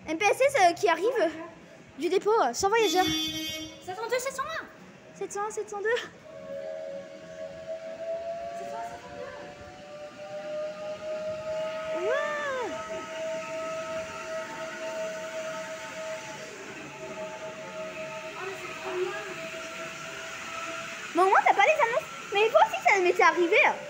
MPSS qui arrive du dépôt, sans voyageurs. 702, 701. 701, 702. Bon, au moins, t'as pas les annonces. Mais toi aussi, ça m'était arrivé.